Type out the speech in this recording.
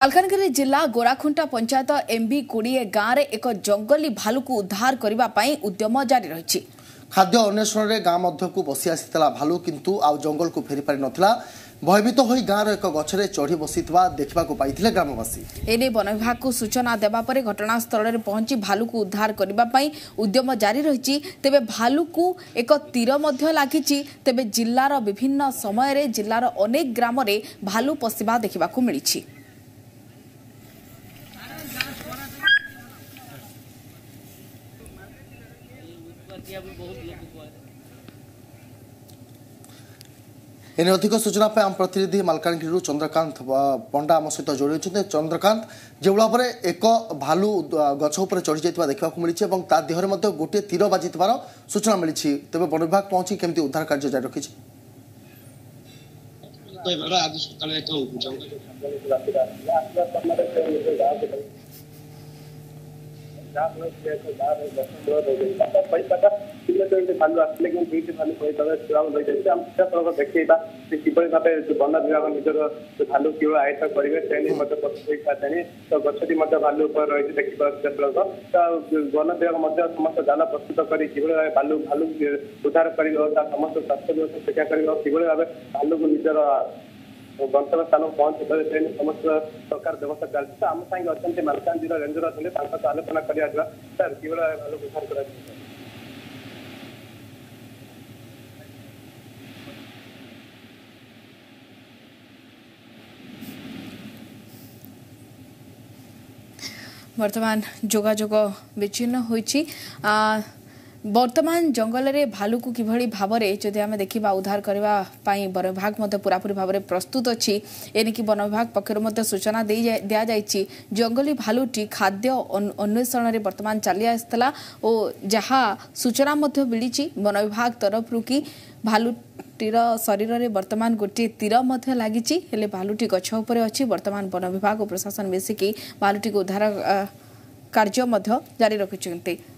मालकानगिरी जिला गोराखुंटा पंचायत एमबी 20 गाँव में एक जंगली भालू को उद्धार करने उद्यम जारी रही। खाद्य अन्वेषण में गाँव मध्य को बसी आसी भालू किंतु आउ जंगल को फेरी पारि नथिला। भयभीत हो गाँव एक गछरे चढ़ी बसी देखा पाई ग्रामवासी। एने वन विभाग को सूचना देवा पर घटनास्थल में पहुंची भालू को उद्धार करने उद्यम जारी रही। तेबे भालू को एक तीर लगी। तेबे जिलार विभिन्न समय जिलार अनेक ग्राम में भालू पशिबा देखा मिली। एने अधिक सूचना आम प्रतिनिधि मालकानगिरी चंद्रकांत पंडा आम सहित जोड़ी होते। चंद्रकांत जो भाव में एक भालू गछ उपर चढ़ी जाता देखा मिली देहरे गोटे तीर बाजि सूचना मिली। तेज वन विभाग पहुंची केमती उद्धार कार्य जारी रखी। भालू आसले कि भालू देखा किभली भाव वन विभाग निजर भालू केवल आयत करेंगे से तो गछटी भालू रही देखिए वन विभाग समस्त जाल प्रस्तुत कर भालू भालू उद्धार कर समस्त स्वास्थ्य व्यवस्था शिक्षा कर किभली भाव भालू को निजर गंतव्य स्थान पहुंचे समस्त सरकार व्यवस्था चलती। आम सागे अच्छा मालकानगिरी रेंजर अच्छे आलोचना करा सर किभली भालू उद्धार कर वर्तमान जोगाजोग विच्छिन्न होइछि। वर्तमान जंगल में भालू को किभली भाव में जदि आम देखा उद्धार करने वन विभाग पूरापूरी भाव में प्रस्तुत अच्छी। एनिकी वन विभाग पक्षर सूचना दि जाइए। जंगली भालूटी खाद्य अन्वेषण में वर्तमान चली आसला और जहाँ सूचना मिली वन विभाग तरफ कि भालूटीर शरीर में वर्तमान गोटे तीर लगी। भालूटी गछ उपर अच्छी। वर्तमान वन विभाग और प्रशासन मिसिकी भालूटी को उद्धार कार्य जारी रखिंट।